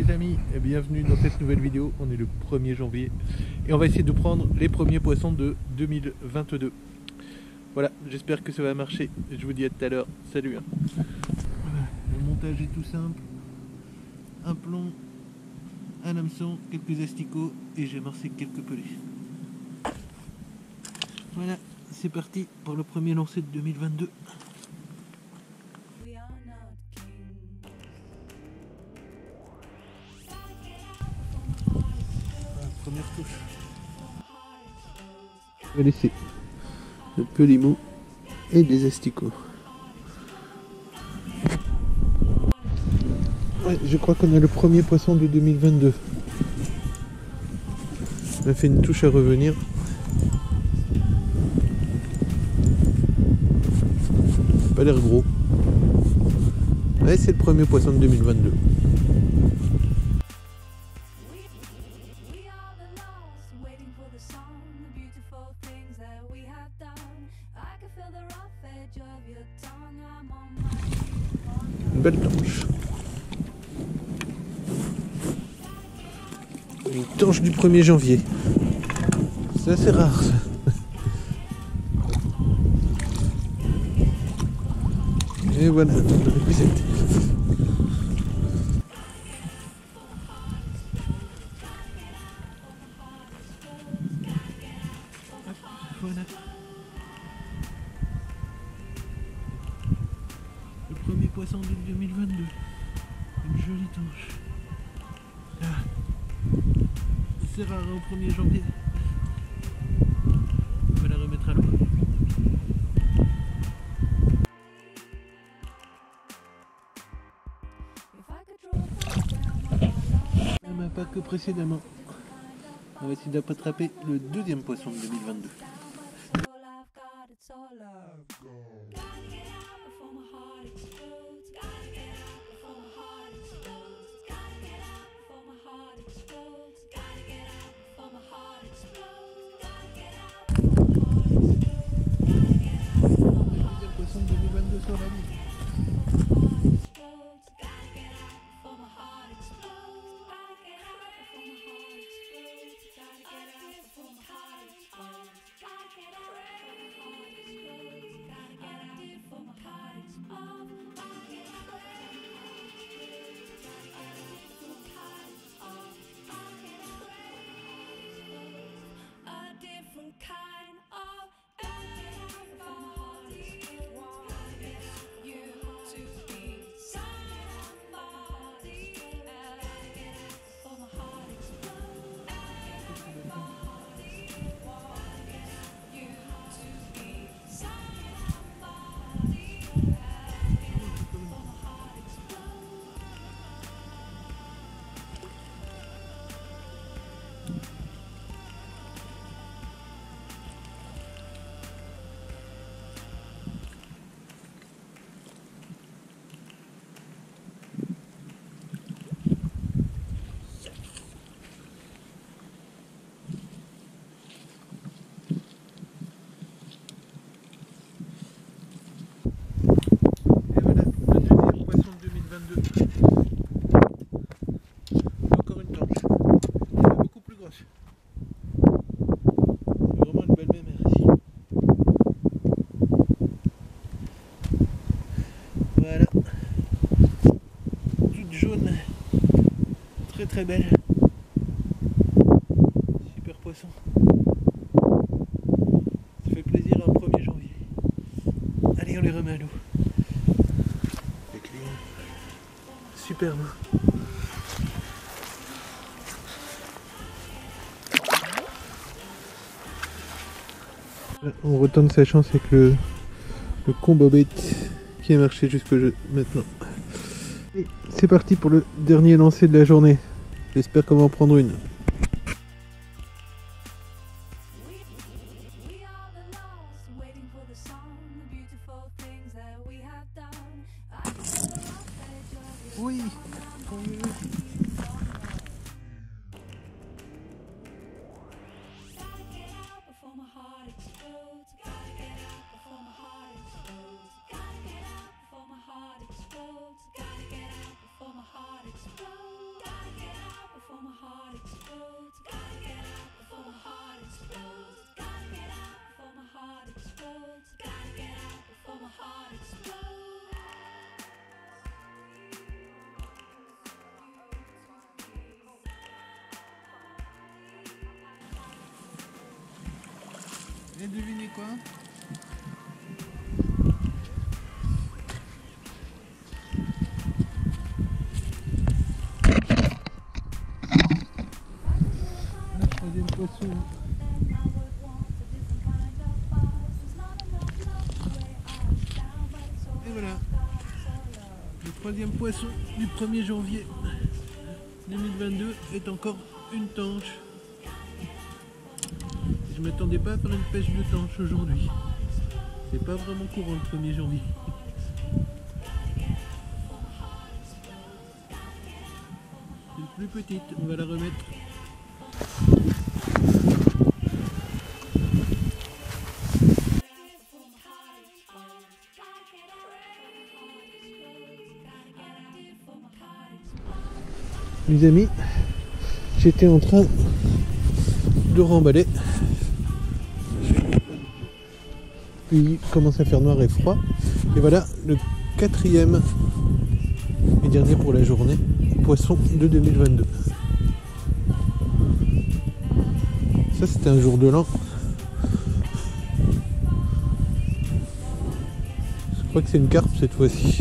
les amis, et bienvenue dans cette nouvelle vidéo. On est le 1er janvier et on va essayer de prendre les premiers poissons de 2022. Voilà, j'espère que ça va marcher. Je vous dis à tout à l'heure. Salut. Voilà, le montage est tout simple. Un plomb, un hameçon, quelques asticots et j'ai amorcé quelques pelets. Voilà, c'est parti pour le premier lancer de 2022. Première touche. Je vais laisser le pelimo et des asticots. Ouais, je crois qu'on a le premier poisson de 2022. On a fait une touche à revenir. Pas l'air gros. Ouais, c'est le premier poisson de 2022. Une belle tanche. Une tanche du 1er janvier. C'est assez rare ça. Et voilà, le récusette. Voilà. Le premier poisson de 2022. Une jolie tanche. Ah. C'est rare au 1er janvier. On va la remettre à l'eau. Pas que précédemment. On va essayer d'attraper le deuxième poisson de 2022. Le deuxième poisson de 2022 sur la ligne. Encore une tanche. Elle est beaucoup plus grosse. C'est vraiment une belle mémère ici. Voilà. Toute jaune. Très très belle. Super poisson. Ça fait plaisir un 1er janvier. Allez, on les remet à l'eau. Superbe. On retente sa chance avec le combo bait qui a marché jusque maintenant. Et c'est parti pour le dernier lancer de la journée. J'espère qu'on va en prendre une. Oui. Et devinez quoi? Le troisième poisson. Et voilà. Le troisième poisson du 1er janvier 2022 est encore une tanche. Je m'attendais pas à faire une pêche de tanche aujourd'hui. C'est pas vraiment courant le 1er janvier. C'est une plus petite, on va la remettre. Les amis, j'étais en train de remballer. Puis il commence à faire noir et froid. Et voilà le 4e et dernier pour la journée poisson de 2022. Ça c'était un jour de l'an. Je crois que c'est une carpe cette fois-ci.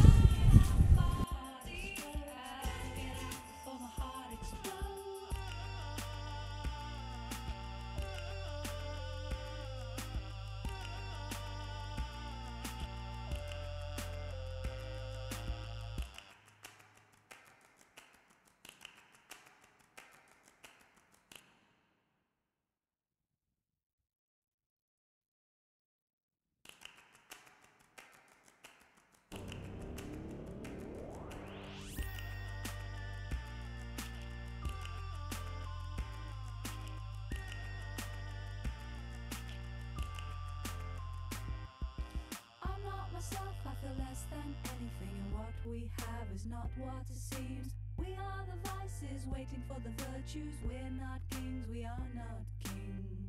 I feel less than anything, and what we have is not what it seems. We are the vices waiting for the virtues. We're not kings, we are not kings.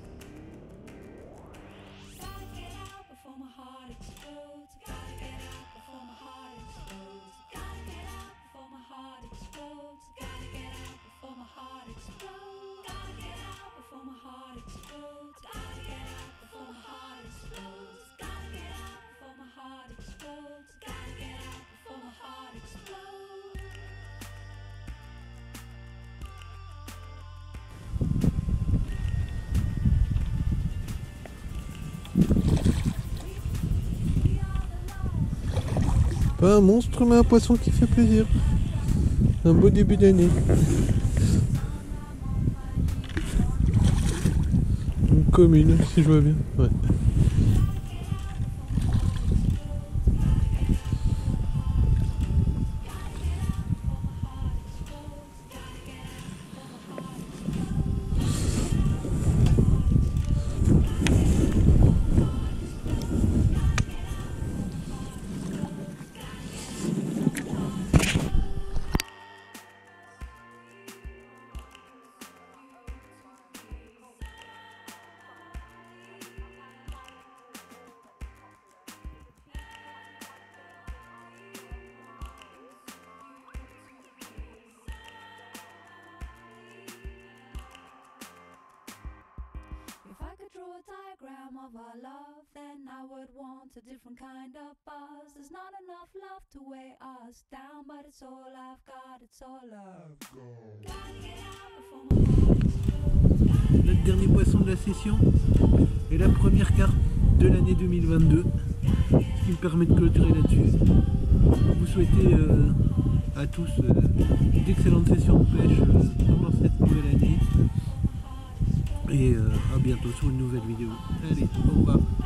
Gotta get out before my heart explodes. Gotta get out before my heart explodes. Gotta get out before my heart explodes. Gotta get out before my heart explodes. Gotta get out before my heart explodes. Gotta get out before my heart explodes. Gotta get out before my heart explodes. Gotta get out before my heart explodes. Pas un monstre mais un poisson qui fait plaisir. Un beau début d'année. Une commune si je vois bien. Ouais. If I could draw a diagram of our love, then I would want a different kind of buzz. There's not enough love to weigh us down, but it's all I've got, it's all love. Gotta get out before my heart explodes. Le dernier poisson de la session et la première carte de l'année 2022, ce qui me permet de clôturer là-dessus. Vous souhaitez à tous d'excellentes sessions de pêche pendant cette nouvelle année et à bientôt sur une nouvelle vidéo. Allez, au revoir.